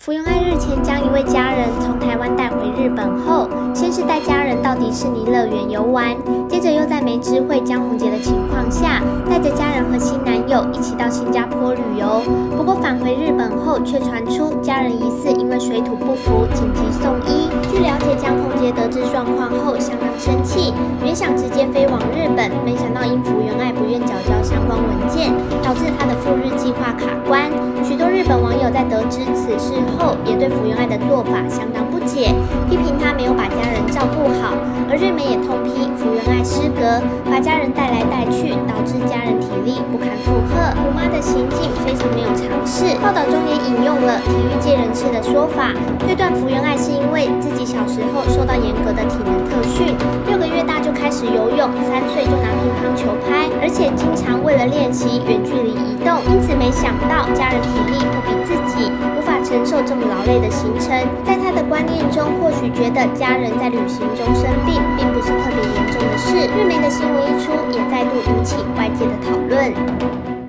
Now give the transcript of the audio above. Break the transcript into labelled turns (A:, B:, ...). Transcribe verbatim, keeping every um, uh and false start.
A: 福原爱日前将一位家人从台湾带回日本后，先是带家人到迪士尼乐园游玩，接着又在没知会江宏杰的情况下，带着家人和新男友一起到新加坡旅游。不过返回日本后，却传出家人疑似因为水土不服，紧急送医。据了解，江宏杰得知状况后相当生气，原想直接飞往日本，没想到因福原爱不愿缴交相关文件，导致他的赴日计划卡关。许多日本网友在得知此事后，也对福原爱的做法相当不解，批评她没有把家人照顾好。而日媒也痛批福原爱失格，把家人带来带去，导致家人体力不堪负荷。虎妈的行径非常没有常识。报道中也引用了体育界人士的说法，推断福原爱是因为自己小时候受到严格的体能特训，六个月大就开始游泳，三岁就拿乒乓球拍，而且经常为了练习远距离移动，因此没想到家人体力不比自己，无法承受这么劳累的行程。在他的观念中，或许觉得家人在旅行中生病，并不是特别严重的事。日媒的新闻一出，也再度引起外界的讨论。